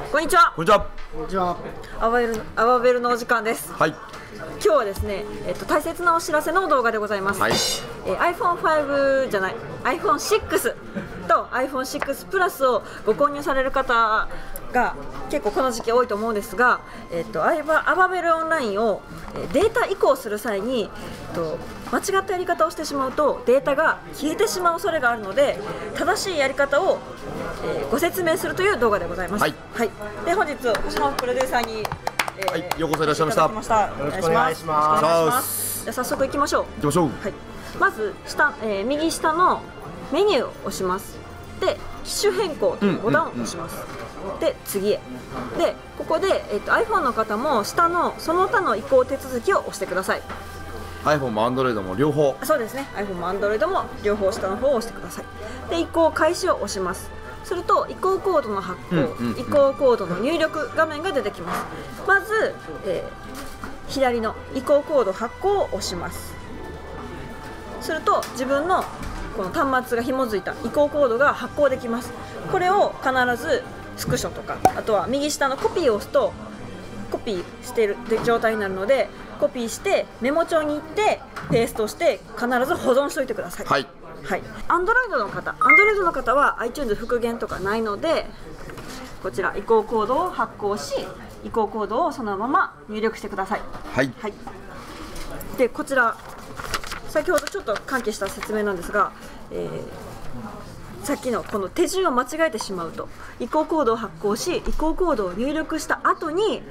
こんにちは。 こんにちは。 こんにちは。 アワベルのお時間です。 はい。 今日はですね、大切なお知らせの動画でございます。 はい。 iPhone5 じゃない、iPhone6 と iPhone6 プラスをご購入される方が結構この時期多いと思うんですが、アワベルオンラインをデータ移行する際に間違ったやり方をしてしまうとデータが消えてしまう恐れがあるので、正しいやり方をご説明するという動画でございます。 はい。 はい。で本日星野プロデューサーにはい、ようこそいらっしゃいました。 よろしくお願いします。じゃあ早速行きましょう。 行きましょう。 はい。まず右下のメニューを押します。で機種変更というボタンを押します。で次へ。でここでiPhone の方も下のその他の移行手続きを押してください。 iPhone も Android も両方。 そうですね。iPhone も Android も両方下の方を押してください。で移行開始を押します。すると移行コードの発行、移行コードの入力画面が出てきます。まず、左の移行コード発行を押します。すると自分のこの端末が紐づいた移行コードが発行できます。これを必ずスクショとか、あとは右下のコピーを押すとコピーしている状態になるので、コピーしてメモ帳に行ってペーストして必ず保存しておいてください。 はい。 はい、Android の方は iTunes 復元とかないので、こちら移行コードを発行し、移行コードをそのまま入力してください。 はい。 はい、でこちら先ほどちょっと関係した説明なんですが、さっきのこの手順を間違えてしまうと、移行コードを発行し、移行コードを入力した後に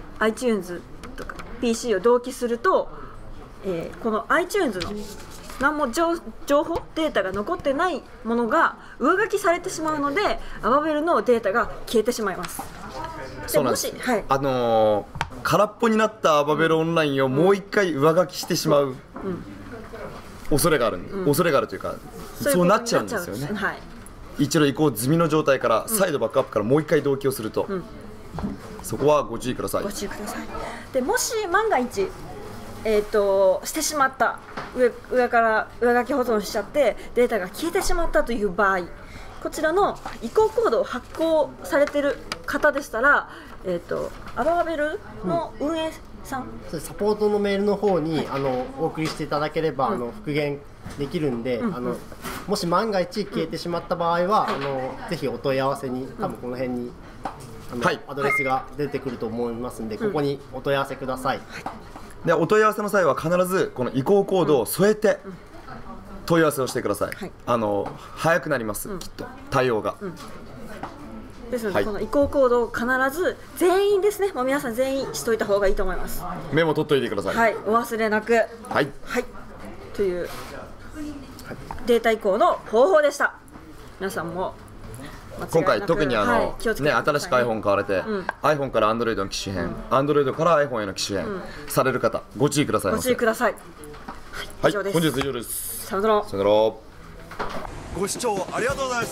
iTunes とか PC を同期すると、この iTunes の何も情報データが残ってないものが上書きされてしまうので、アワベルのデータが消えてしまいます。 そうなんです。 はい、 空っぽになったアワベルオンラインをもう一回上書きしてしまう恐れがある、恐れがあるというか、そうなっちゃうんですよね。 はい、 一度移行済みの状態から再度バックアップからもう一回同期をすると、そこはご注意ください。 ご注意ください。でもし万が一してしまった、上から上書き保存しちゃってデータが消えてしまったという場合、こちらの移行コードを発行されている方でしたら、アワベルの運営さん、 サポートのメールの方に、お送りしていただければ、復元できるんで、もし万が一消えてしまった場合は、ぜひお問い合わせに、多分この辺にアドレスが出てくると思いますんで、ここにお問い合わせください。 でお問い合わせの際は必ずこの移行コードを添えて問い合わせをしてください。早くなります、きっと対応が。 ですので、この移行コードを必ず全員ですね、もう皆さん全員しといた方がいいと思います。 メモ取っといてください。 はい、お忘れなく。 はい、 はい、というデータ移行の方法でした。皆さんも今回特に新しく iPhone 買われて、iPhone から Android の機種変、Android から iPhone への機種変される方、ご注意ください。 ご注意ください。 はい、本日以上です。 さよなら。 さよなら。ご視聴ありがとうございました。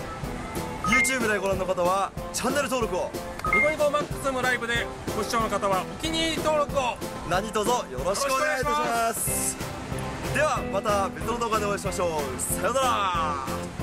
YouTube でご覧の方はチャンネル登録を、 ニコニコマックスのライブでご視聴の方はお気に入り登録を何卒よろしくお願いいたします。ではまた別の動画でお会いしましょう。さよなら。